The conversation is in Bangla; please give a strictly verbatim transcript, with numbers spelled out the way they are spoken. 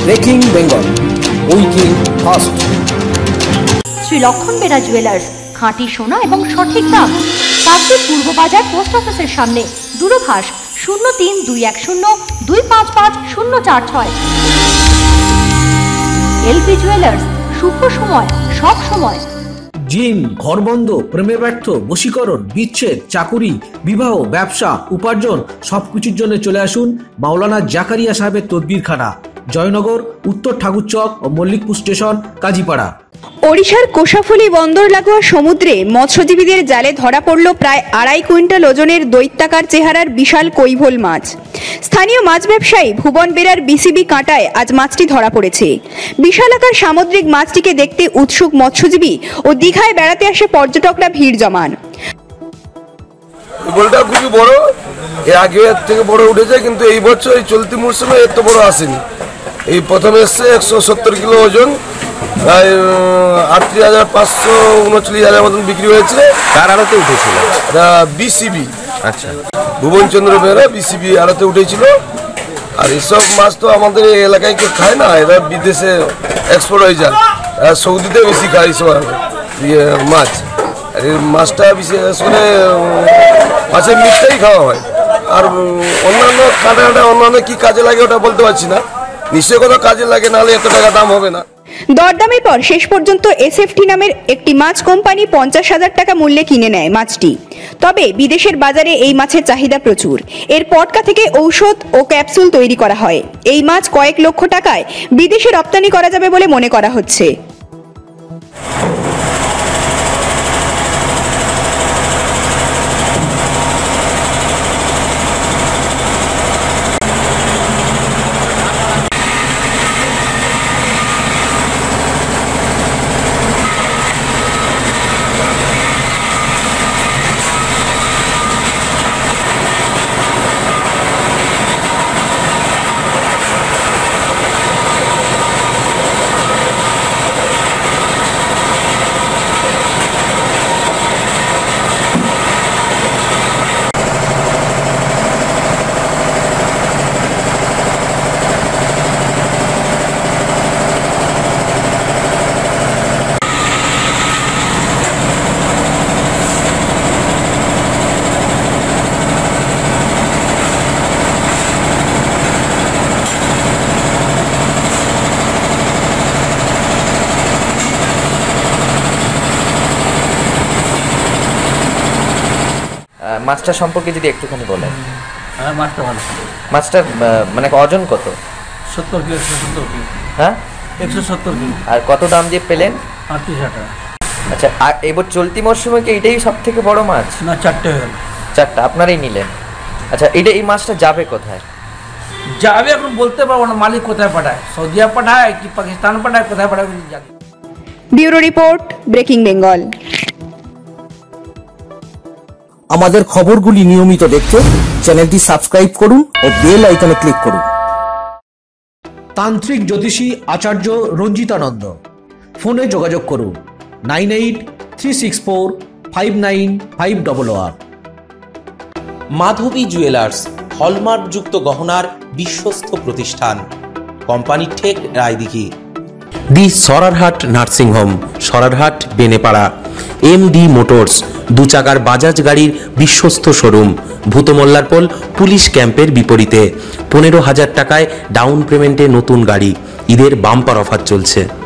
ব্রেকিং বেঙ্গল, উইকিং ফাস্ট। শ্রী লক্ষণ বেরা জুয়েলার্স, খাঁটি সোনা এবং সঠিক দাম। কাকদ্বীপ পূর্ব বাজার পোস্ট অফিসের সামনে। দূরভাষ শূন্য তিন দুই এক শূন্য দুই পাঁচ পাঁচ শূন্য চার ছয়। এলপি জুয়েলার্স, শুভ সময় সব সময়। জিম, ঘরবন্ধ, প্রেমে ব্যর্থ, বশীকরণ, বিচ্ছেদ, চাকুরি, বিবাহ, ব্যবসা, উপার্জন সবকিছুর জন্য চলে আসুন মাওলানা জাকারিয়া সাহেবের তদবিরখানা, জয়নগর, উত্তর ঠাকুরচক ও মল্লিকপুর স্টেশন, কাজীপাড়া। ওড়িশার কোষাফুলি বন্দর লাগোয়া সমুদ্রে মৎস্যজীবীদের জালে ধরা পড়ল প্রায় আড়াই কুইন্টাল ওজনের দৈত্যাকার চেহারার বিশাল কৈভোল মাছ। স্থানীয় মাছ ব্যবসায়ী ভুবন বেরার বিসিবি কাঁটায় আজ মাছটি ধরা পড়েছে। বিশালাকার সামুদ্রিক মাছটিকে দেখতে উৎসুক মৎস্যজীবী ও দীঘায় বেড়াতে আসে পর্যটকরা ভিড় জমান। বলটা খুবই বড়, এর আগে এর থেকে বড় উঠেছে, কিন্তু এই বছর এই চলতি মরশুমে এত বড় আসেনি। এই প্রথমে এসছে একশো সত্তর কিলো ওজন, প্রায় আটত্রিশ হাজার পাঁচশো উনচল্লিশ হাজার মতন বিক্রি হয়েছে। কার আড়তে উঠেছিল? এটা বিসিবি, আচ্ছা, ভুবনচন্দ্র বেরা বিসিবি আড়তে উঠেছিল। আর এইসব মাছ তো আমাদের এই এলাকায় কেউ খায় না, এরা বিদেশে এক্সপোর্ট হয়ে যায়। সৌদিতে বেশি খায় এইসব মাছ। আর এই মাছটা বিশেষ করে মাছের মিটটাই খাওয়া হয়। আর অন্যান্য কাঁটা কাঁটা অন্যান্য কি কাজে লাগে ওটা বলতে পারছি না, নিশ্চয় কোনো কাজে লাগে, নাহলে এত টাকা দাম হবে না। দরদামের পর শেষ পর্যন্ত এসএফটি নামের একটি মাছ কোম্পানি পঞ্চাশ হাজার টাকা মূল্যে কিনে নেয় মাছটি। তবে বিদেশের বাজারে এই মাছের চাহিদা প্রচুর। এর পটকা থেকে ঔষধ ও ক্যাপসুল তৈরি করা হয়। এই মাছ কয়েক লক্ষ টাকায় বিদেশে রপ্তানি করা যাবে বলে মনে করা হচ্ছে। মাছটা সম্পর্কে যদি একটুখানি বলেন। হ্যাঁ, মাছটা ভালো। মাছটার মানে ওজন কত? সত্তর কিলো। একশো সত্তর কিলো। হ্যাঁ, একশো সত্তর কিলো। আর কত দাম দিয়ে পেলেন? আটত্রিশ হাজার টাকা। আচ্ছা, আর এবার চলতি মরশুমে কি এটাই সব থেকে বড় মাছ? না, চারটে হয়ে গেল। চারটা আপনারাই নিলেন। আচ্ছা, এটা এই মাছটা যাবে কোথায়? যাবে এখন বলতে পারবো না, মালিক কোথায় পাঠায়, সৌদিয়া পাঠায় কি পাকিস্তান পাঠায়, কোথায় পাঠায় জানি। Bureau report, breaking Bengal. আমাদের খবরগুলি নিয়মিত দেখতে চ্যানেলটি সাবস্ক্রাইব করুন ও বেল আইকনে ক্লিক করুন। তান্ত্রিক জ্যোতিষী আচার্য রঞ্জিতানন্দ, ফোনে যোগাযোগ করুন nine eight three six four five nine five double one. Madhabi jewellers, হলমার্কযুক্ত গহনার বিশ্বস্ত প্রতিষ্ঠান, কোম্পানি ঠেক Raidighi. The Sorarhat nursing home, Sorarhat Benepara. M D motors, দু চাকার বাজাজ গাড়ির বিশ্বস্ত শোরুম, ভূতমল্লারপোল পুলিশ ক্যাম্পের বিপরীতে। পনেরো হাজার টাকায় ডাউন পেমেন্টে নতুন গাড়ি। ঈদের বাম্পার অফার চলছে।